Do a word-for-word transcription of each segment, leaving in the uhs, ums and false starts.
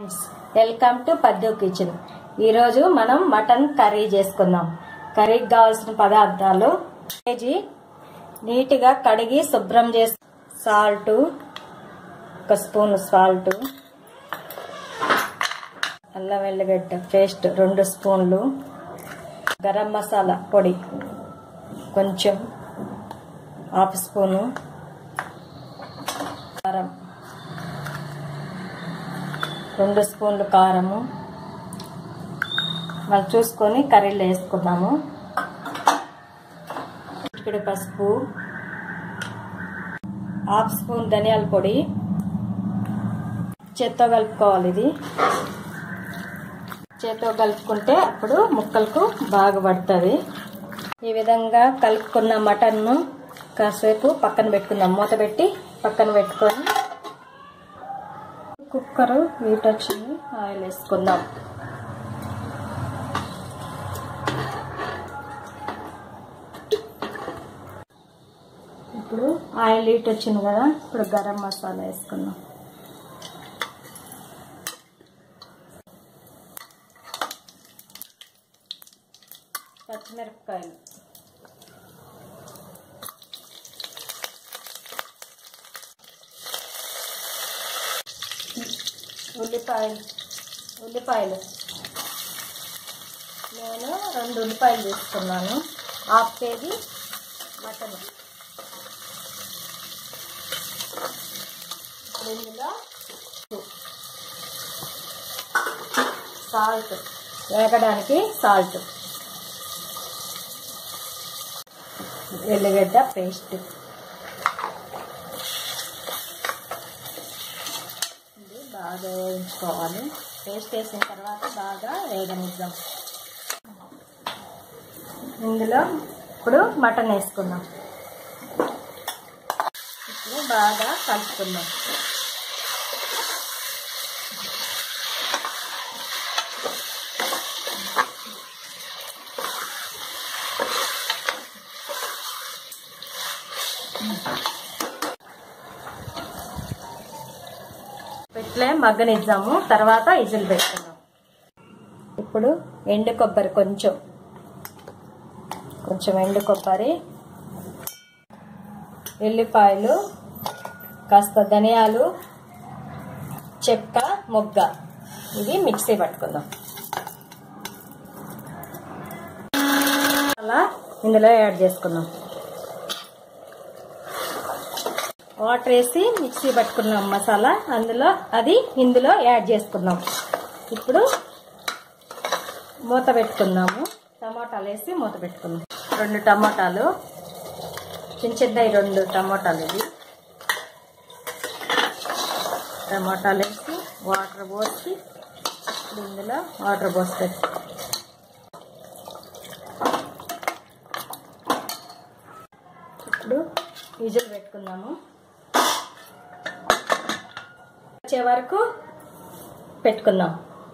Friends, welcome to Paddu kitchen. ఈరోజు మనం mutton curry చేసుకుందాం. కర్రీకి కావాల్సిన పదార్థాలు: కేజీ నీట్గా కడిగి శుభ్రం చేసి, సాల్ట్ ఒక స్పూన్, సాల్ట్, అల్లం వెల్లిగడ్డ పేస్ట్ రెండు స్పూన్లు, గరం మసాలా పొడి కొంచెం హాఫ్ స్పూను, కారం రెండు స్పూన్లు కారము. మనం చూసుకొని కర్రీలో వేసుకున్నాము. ఇక్కడ పసుపు, హాఫ్ స్పూన్ ధనియాల పొడి, చేత్తో కలుపుకోవాలి. ఇది చేత్తో కలుపుకుంటే అప్పుడు ముక్కలకు బాగా పడుతుంది. ఈ విధంగా కలుపుకున్న మటన్ను కాసేపు పక్కన పెట్టుకుందాం. మూత పెట్టి పక్కన పెట్టుకొని కుక్కరు హీట్ వచ్చింది, ఆయిల్ వేసుకుందాం. ఇప్పుడు ఆయిల్ హీట్ వచ్చింది కదా, ఇప్పుడు గరం మసాలా వేసుకుందాం. పచ్చిమిరపకాయలు, ఉల్లిపాయలు ఉల్లిపాయలు నేను రెండు ఉల్లిపాయలు తీసుకున్నాను. Half KG mutton. ఇందులో సాల్ట్, వేగడానికి సాల్ట్, ఎల్లిగడ్డ పేస్ట్, బాగా వేయించుకోవాలి. పేస్ట్ వేసిన తర్వాత బాగా వేగనిద్దాం. ఇందులో ఇప్పుడు మటన్ వేసుకుందాం. ఇప్పుడు బాగా కలుపుకుందాం. ఇట్లే మగ్గనిద్దాము, తర్వాత ఇజిల్ పెట్టుకుందాం. ఇప్పుడు ఎండు కొబ్బరి, కొంచెం కొంచెం ఎండు కొబ్బరి, ఎల్లిపాయలు, కాస్త ధనియాలు, చెక్క, మొగ్గ, ఇది మిక్సీ పట్టుకుందాం. అలా ఇందులో యాడ్ చేసుకుందాం. వాటర్ వేసి మిక్సీ పట్టుకున్నాం మసాలా, అందులో అది ఇందులో యాడ్ చేసుకున్నాం. ఇప్పుడు మూత పెట్టుకుందాము. టమాటాలు వేసి మూత పెట్టుకుందాం. రెండు టమాటాలు, చిన్న చిన్నవి రెండు టమాటాలు. ఇది టమాటాలు వేసి వాటర్ పోసి ఇందులో వాటర్ పోసి పెట్టు. ఇప్పుడు విజిల్ పెట్టుకుందాము. వచ్చే వరకు పెట్టుకుందాం.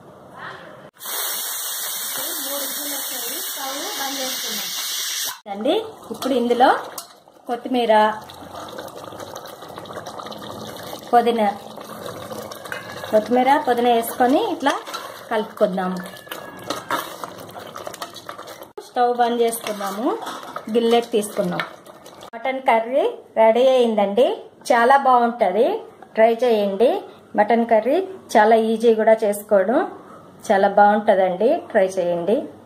అండి ఇప్పుడు ఇందులో కొత్తిమీర, పుదీనా కొత్తిమీర పుదీనా వేసుకొని ఇట్లా కలుపుకుందాము. స్టవ్ బంద్ చేసుకున్నాము. గిన్నెకి తీసుకున్నాం. మటన్ కర్రీ రెడీ అయిందండి. చాలా బాగుంటుంది, ట్రై చేయండి. మటన్ కర్రీ చాలా ఈజీ కూడా చేసుకోవడం, చాలా బాగుంటుందండి. ట్రై చేయండి.